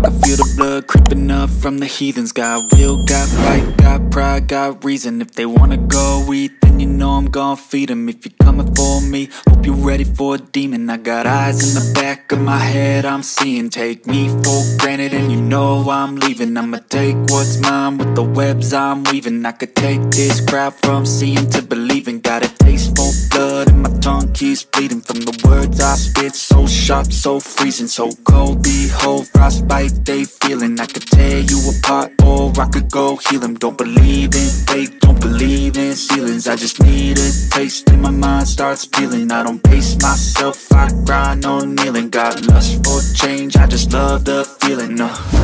can feel the blood creeping up from the heathens. Got will, got fight, got pride, got reason. If they wanna go eat, then you know I'm gon' feed them. If you're coming for me, hope you're ready for a demon. I got eyes in the back of my head, I'm seeing. Take me for granted and you know I'm leaving. I'ma take what's mine with the webs I'm weaving. I could take this crowd from seeing to believing. Got a taste for blood and my tongue keeps bleeding from the words I spit. So sharp, so freezing, so cold. Behold, frostbite they feeling. I could tear you apart or I could go heal them. Don't believe in fate, don't believe in ceilings. I just need a taste and my mind starts peeling. I don't pace myself, I grind on kneeling. Got lust for change, I just love the feeling.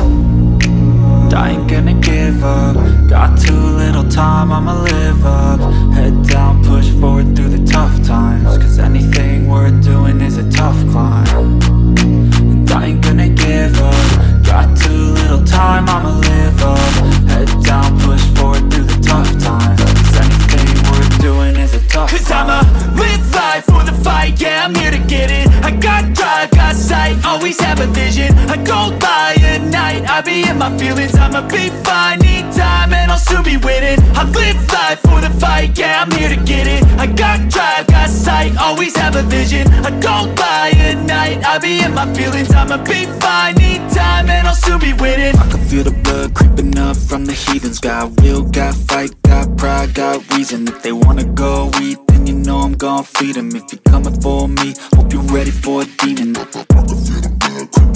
I ain't gonna give up. Got too little time, I'ma live up. Head down, push forward through the tough times. Cause anything worth doing is a tough climb. And I ain't gonna give up. Got too little time, I'ma live up. Head down, push forward through the tough times. Cause anything worth doing is a tough climb. Cause I'ma live life for the fight, yeah, I'm here to get it. I got drive, got sight, always have a vision. I don't lie at night, I be in my feelings. I'ma be fine, need time, and I'll soon be winning. I live life for the fight, yeah, I'm here to get it. I got drive, got sight, always have a vision. I don't lie at night, I be in my feelings. I'ma be fine, need time, and I'll soon be winning. I can feel the blood creeping up from the heathens. Got will, got fight, got pride, got reason. If they wanna go eat, then you know I'm gon' feed them. If you're coming for me, hope you're ready for a demon. I can feel the blood creeping